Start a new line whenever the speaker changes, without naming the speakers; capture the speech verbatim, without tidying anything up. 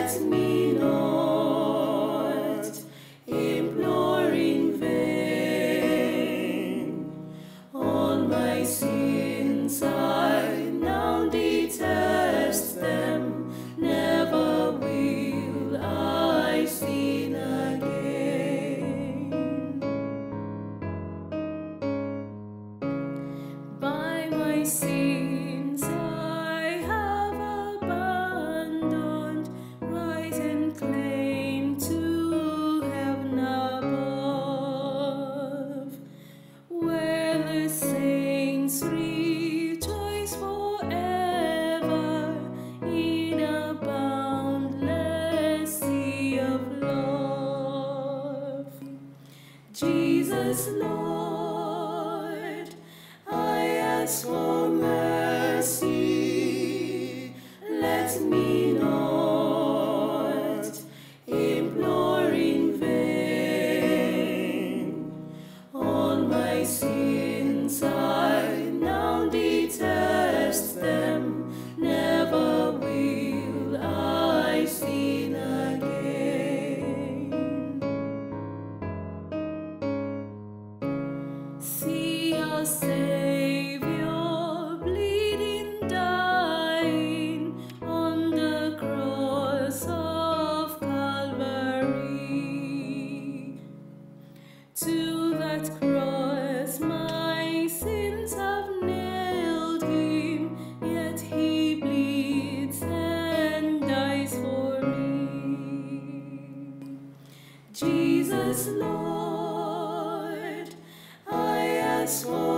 let me not implore in vain. All my sins I now detest them, never will I sin again. By my sins I have abandoned right and claim to heaven above, where the saints rejoice forever in a boundless sea of love. Jesus, Lord, I ask for mercy. Let me not implore in vain. All my sins I now detest them, never will I sin again. See your Savior bleeding, dying on the cross of Calvary. To that cross my sins have nailed him, yet he bleeds and dies for me. Jesus, Lord, I ask for